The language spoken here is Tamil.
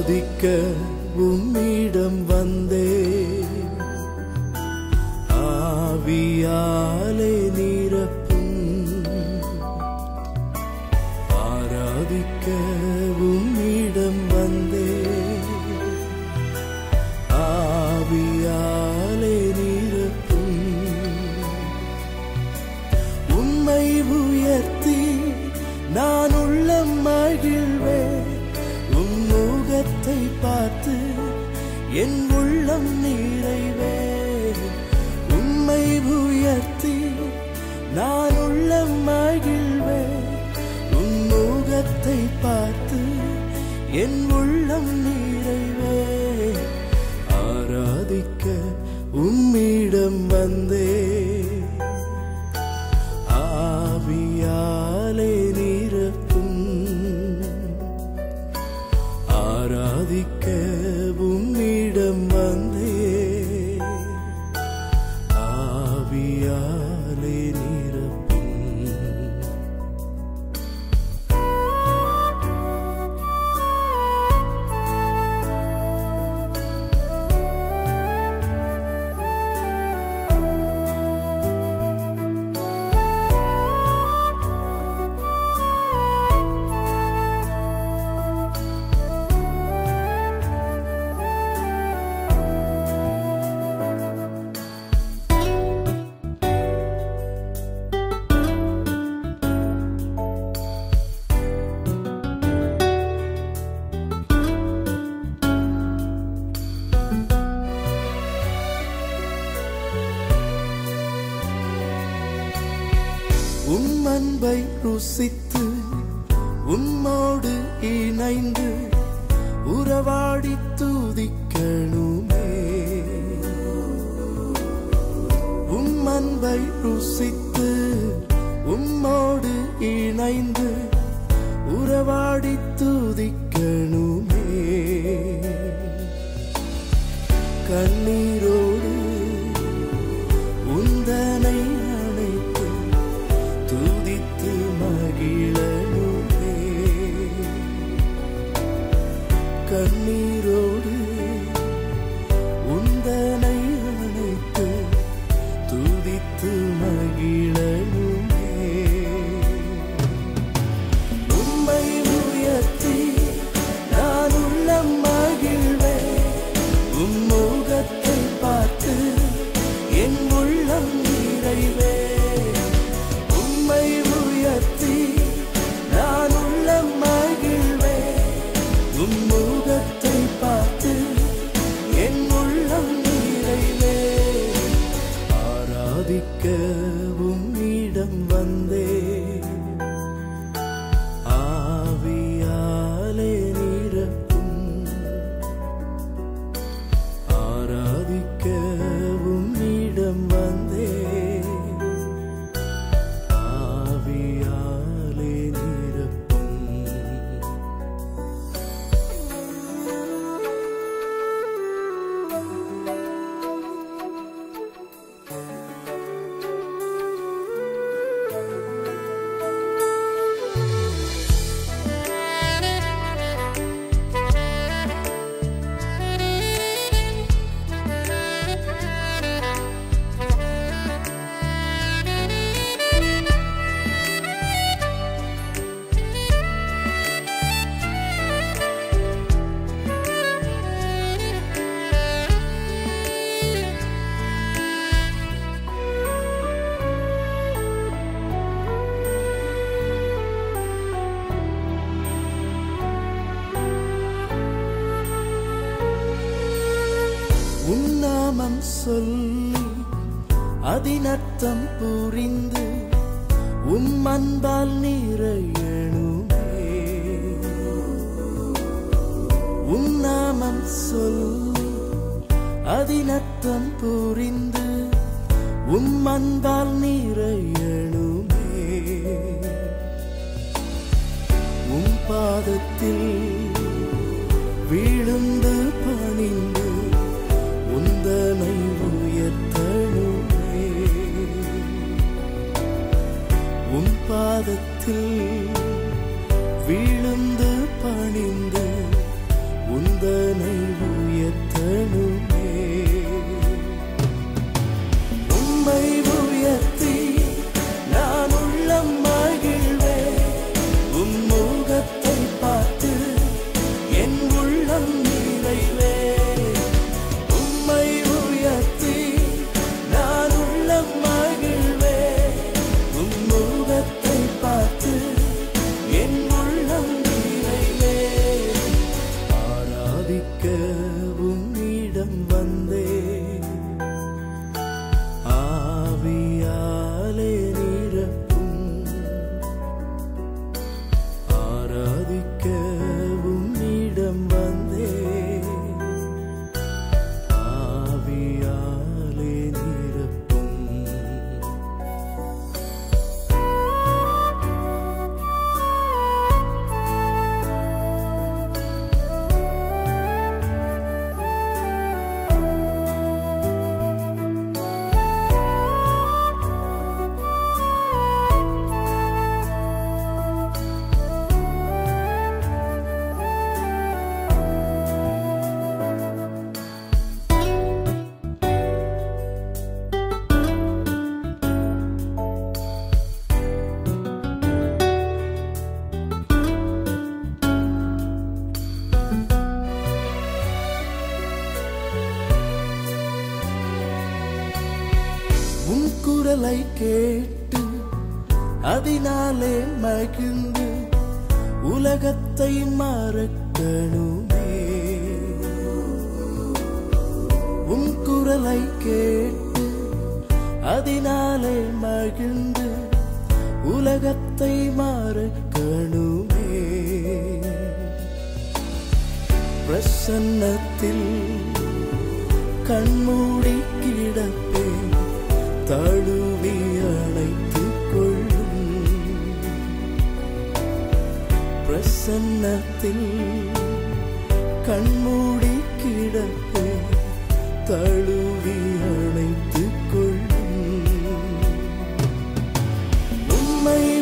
துதிக்க உம்மிடம் வந்தே ஆவியாலே நிரப்பும் ஆராதிக்க உம்மிடம் வந்தே ஆவியாலே நிரப்பும் உம்மை உயர்த்தி நான் உள்ளம் மகிழ்வேன் முகத்தை பார்த்து என் உள்ளம் நிறைவே உம்மை உயர்த்தி நான் உள்ளம் மகிழ்வேன் உம் முகத்தை பார்த்து என் உள்ளம் நிறைவே ஆராதிக்க உம்மிடம் வந்தே ஆவியாலே நிரப்பும் ஆராதிக்க உம்மிடம் வந்தே ஆவியாலே நிரப்பும் உம் அன்பை ருசித்து உம்மோடு இணைந்து உறவாடி துதிக்கணுமே உம் அன்பை ருசித்து உம்மோடு இணைந்து உறவாடி துதிக்கணுமே கண்ணீரோடு உந்தனை அணைத்து துதித்து மகிழனுமே கண்ணீரோடு உந்தனை அணைத்து துதித்து மகிழனுமே உம்மை உயர்த்தி நான் உள்ளம் மகிழ்வேன் உம் முகத்தை பார்த்து என் உள்ளம் நிறைவே உம்மை உயர்த்தி நான் உள்ளம் மகிழ்வேன் உம் முகத்தை பார்த்து என் உள்ளம் நிறைவே ஆராதிக்க உம்மிடம் வந்தே ஆவியாலே நிரப்பும் ஆராதிக்க உம்மிடம் வந்தே ஆவியாலே நிரப்பும் உன்னாமம் சொல்லி அதினர்த்தம் புரிந்து உம் அன்பால் நிறையணுமே உன்னாமம் சொல்லி அதினர்த்தம் புரிந்து உம் அன்பால் நிறையணுமே உம் பாதத்தில் விழுந்து பணிந்து உந்தனை உயர்த்தணுமே உம் பாதத்தில் விழுந்து பணிந்து உந்த குரலை கேட்டு அதனாலே மகிழ்ந்து உலகத்தை மறக்கணுமே. உம் குரலை கேட்டு அதனாலே மகிழ்ந்து உலகத்தை மறக்கணுமே. பிரசன்னத்தில் கண்மூடி கிடப்பேன், தழுவி அணைத்துக் கொள்ளும். பிரசன்னத்தில் கண்மூடி கிடப்பேன், தழுவி அணைத்துக் கொள்ளும். உம்மை